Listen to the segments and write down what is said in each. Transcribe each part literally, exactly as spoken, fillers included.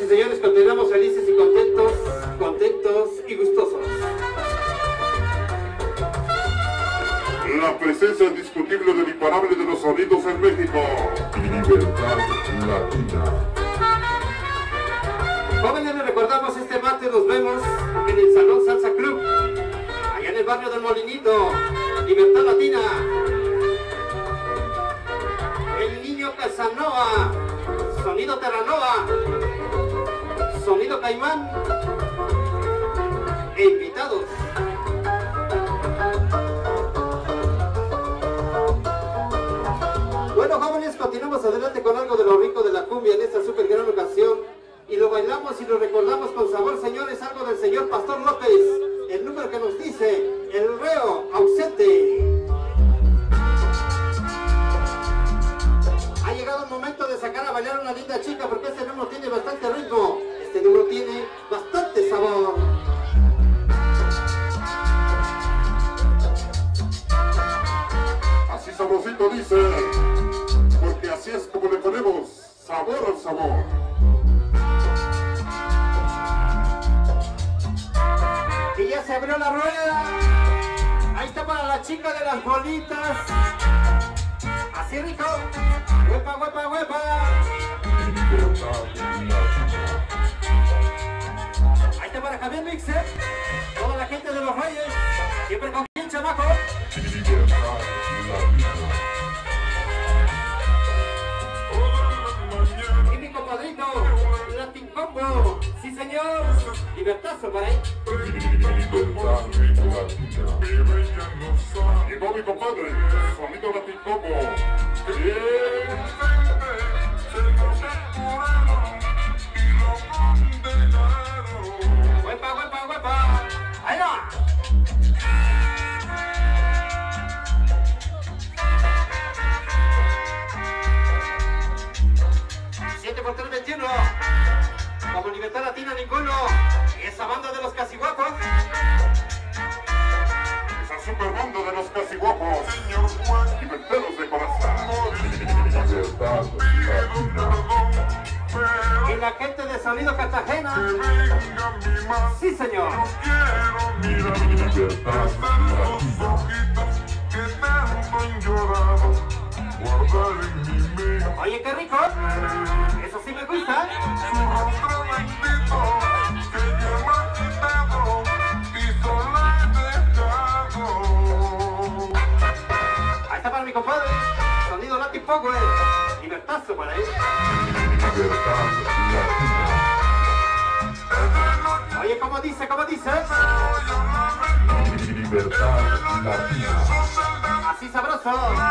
y señores, continuamos felices y contentos, contentos y gustosos. La presencia indiscutible del imparable de los sonidos en México. Libertad Latina. Jóvenes, les recordamos, este martes nos vemos en el Salón Salsa Club, allá en el barrio del Molinito. Libertad Latina. El Niño Casanova, Sonido Terranova, Sonido Caimán e invitados. Bueno, jóvenes, continuamos adelante con algo de lo rico de la cumbia en esta super gran ocasión, y lo bailamos y lo recordamos con sabor, señores, algo del señor Pastor López, el número que nos dice El Reo Ausente. Ha llegado el momento de sacar a bailar a una linda chica, porque este número tiene bastante ritmo, este número tiene bastante sabor. Así sabrosito dice, porque así es como le ponemos sabor al sabor. Y ya se abrió la rueda. Ahí está para la chica de las bolitas. Así rico. Huepa, huepa, huepa. Ahí está para Javier Mixer. Toda la gente de los Reyes. Siempre con quien, chamaco. Y mi compadrito, Latin Combo. Sí, señor. Libertazo para ahí. Llegó mi compadre, Sonido Latin Combo. Huepa, huepa, huepa. Ahí va. siete por tres veintiuno. Como Libertad Latina ninguno. Esa banda de los casi guapos. Esa super banda de los casi guapos. Liberteros de corazón. Libertad Latina. Y la gente de Sonido Cartagena. Sí, señor. Libertad Latina. Oye, qué rico. Eso sí me gusta. Ahí está para mi compadre. Sonido Latin Power. Libertazo para él. Libertad Latina. Oye, ¿cómo dice? ¿Cómo dice? Libertad Latina. Así sabroso.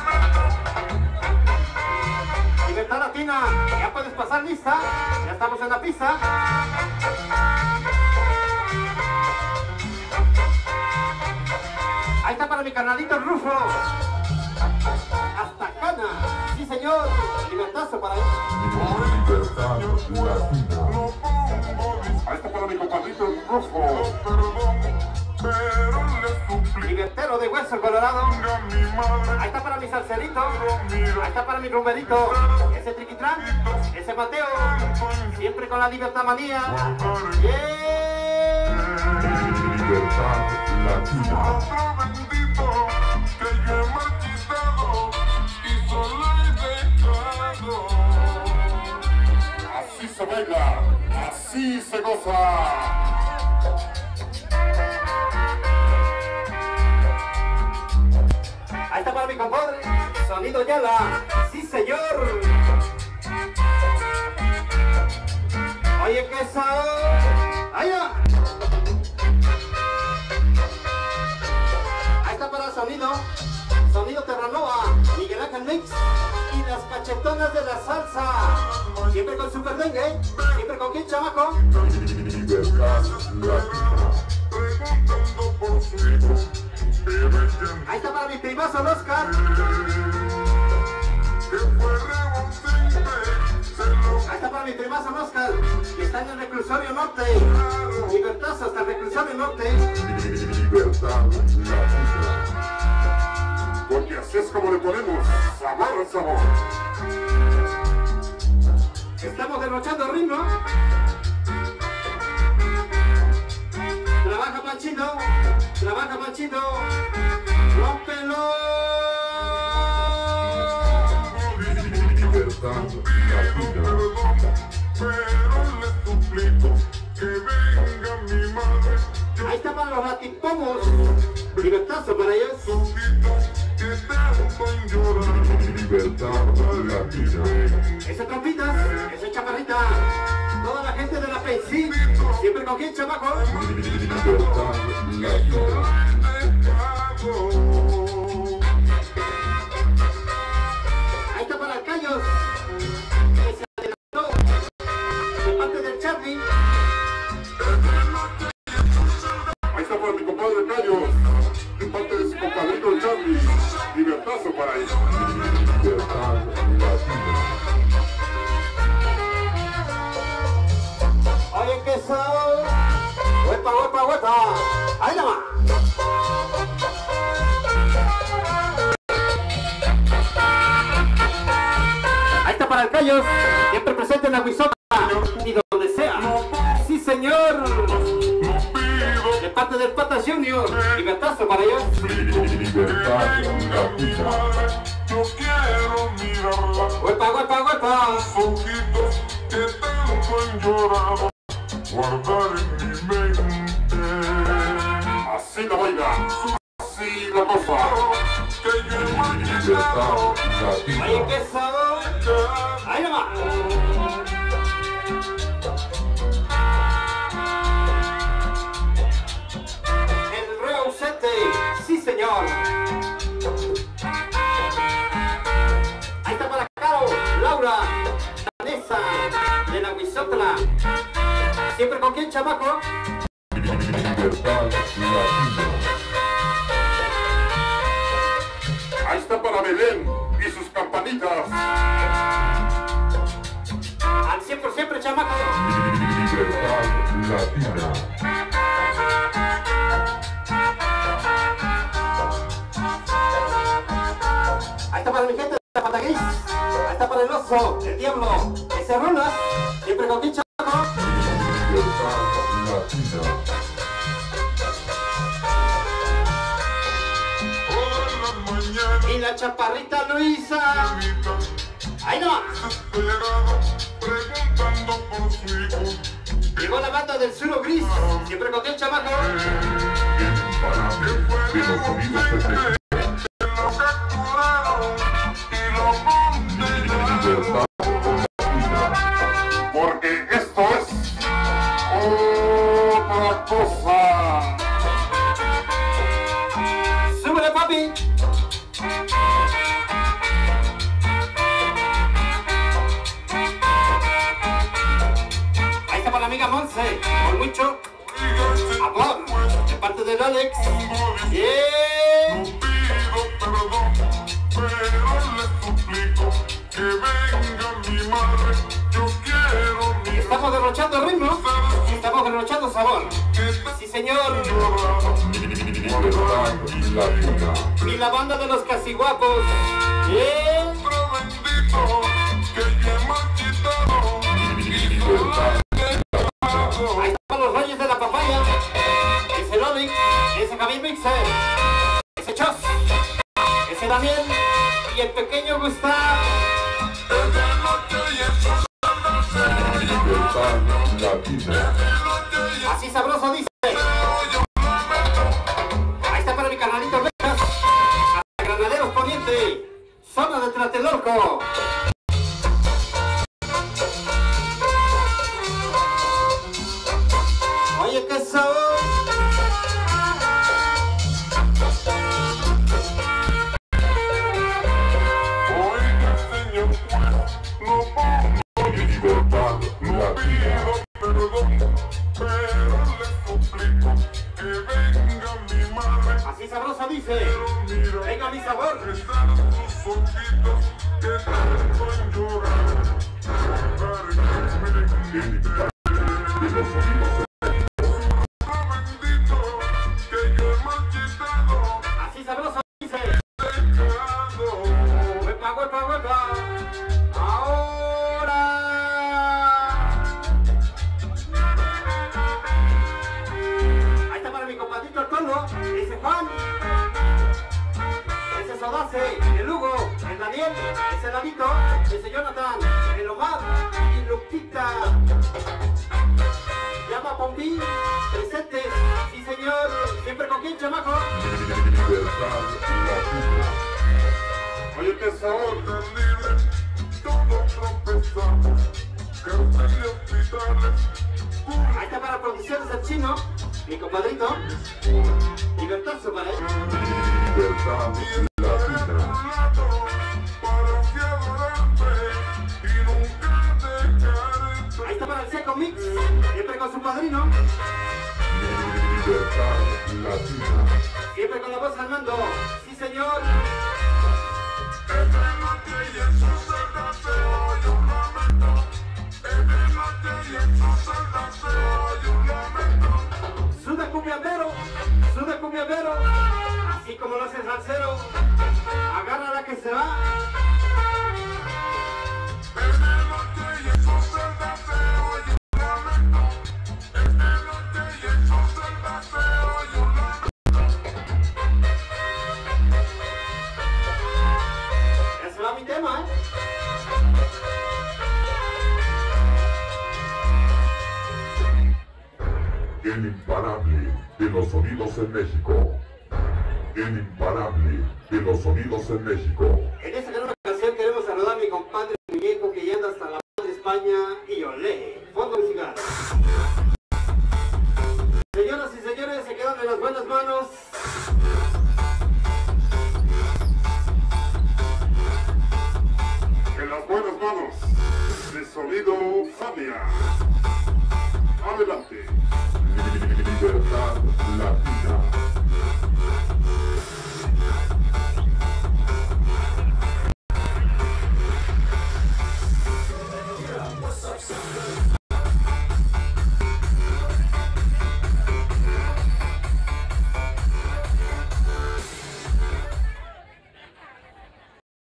Libertad Latina. Ya puedes pasar lista. Ya estamos en la pista. Ahí está para mi carnalito Rufo. Hasta Cana. Sí, señor. Libertazo para él. Libertad Latina. Ahí está para mi compadrito Rufo. Libertero de hueso colorado. Ahí está para mi salserito. Ahí está para mi rumberito. Ese triquitrán. Ese Mateo. Siempre con la libertad manía. Yeah. Libertad Latina. Así se baila, así se goza. Ahí está para mi compadre, Sonido Yala. Sí, señor. Oye, ¿qué es eso? Ahí va. Ahí está para Sonido, Sonido Terranova, Miguel Ángel Mix y las cachetonas de la salsa. Siempre con Super Dengue, siempre con quién, chamaco. Libertad Latina. Ahí está para mi primazo, Oscar. Ahí está para mi primazo, Oscar, que está en el reclusorio norte. Libertazo hasta el reclusorio norte. Libertad Latina. Porque así es como le ponemos sabor al sabor. Estamos derrochando ritmo. Manchito, trabaja Manchito, rómpelo. Libertad latina. Pero le suplico que venga mi madre. Ahí está para los ratipomos. Libertazo para ellos. Libertad latina. Ese trompitas, ese chaparrita. Toda la gente de la P C, siempre con quien chamaco. Libertad latina. Ahí está para el Callos, que se adelantó de parte del Charlie. Ahí está para mi compadre Callos, de parte de su compadrito el Charlie. Libertazo para ellos. Libertad latina. Oye, que son. Huepa, huepa, huepa. Ahí nada más. Ahí está para el Callos, siempre presente en la Huizota y donde sea. Sí, señor. De parte del Pata Junior. Libertazo para ellos. Libertad latina. Yo quiero mirarla. Huepa, huepa, huepa. Ojitos que tanto han llorado, guardar en mi mente. Así la baila, así la cosa. Que yo he marchitado. Oye, que son. Ahí nada más. El Reo Ausente. Sí, señor. Ahí está para Caro, Laura, Vanessa, de la Huizotla. ¿Siempre con quién, chamaco? Libertad latina. Ahí está para Belén y sus campanitas. Al cien por ciento, chamaco. Libertad latina. Ahí está para mi gente de la Pata Gris. Ahí está para el oso, el diablo, ese Rolas. ¿Siempre con quién, chamaco? Libertad latina. Y la chaparrita Luisa. Ahí no. Preguntando por su hijo. Llegó la banda del Suro Gris. Siempre con quién, chamaco. Para de los sonidos secretos. Lo capturaron y lo condenaron. Porque esto es otra cosa. Súbele, papi. Ahí está para la amiga Monse, con mucho amor, de parte del Alex. Yeah. No pido perdón, pero le suplico que venga mi madre. Yo quiero mi Estamos derrochando ritmo, estamos derrochando sabor. Sí, señor. libertad latina. Y la banda de los casiguapos. Yeah. Bendito que yo he marchitado. Ahí Libertad están los reyes de la papaya. Ese Lolix, ese Javier Mixer, ese Chos, ese Daniel y el pequeño Gustavo. libertad latina. Así sabroso dice. Ahí está para mi carnalito Vegas. Hasta Granaderos Poniente. Zona de Tlatelolco. Oye, ¿qué son? Oiga, señor juez, no pongo libertad latina. Perdón, pero le suplico que venga mi madre. Así sabroso dice. Mira, Venga mi sabor. están sus ojitos que tanto han llorado. Guardar en mi mente. De los sonidos bendito que yo he marchitado. Así sabroso dice. Dejando. Huepa, huepa, huepa. Ahora. Ahí está para mi compadre. Juan, ese es Odace, el Hugo, el Daniel, ese Lalito, ese Jonathan, el Omar y Lupita. Llama Pompín, presentes, sí señor, siempre con quién, chamaco. Oye, que sabor tan libre, todos tropezamos, cárcel y hospitales. Ahí está para producciones del chino, mi compadrito. Libertazo para él. Libertad latina. Para que adorarte y nunca dejarte. Ahí está para el Seco Mix, siempre con su padrino. Libertad latina. Siempre con la voz Fernando, sí señor. Suda cumbiambero, suda cumbiambero, así como lo hace el salsero, agarra la que se va. Ese va mi tema, ¿eh? El imparable de los sonidos en México. El imparable de los sonidos en México. En esta gran ocasión queremos saludar a mi compadre mi viejo que ya anda hasta la madre España y olé, fondo musical. Señoras y señores, se quedan en las buenas manos. En las buenas manos de Sonido Fania. Adelante. Libertad latina.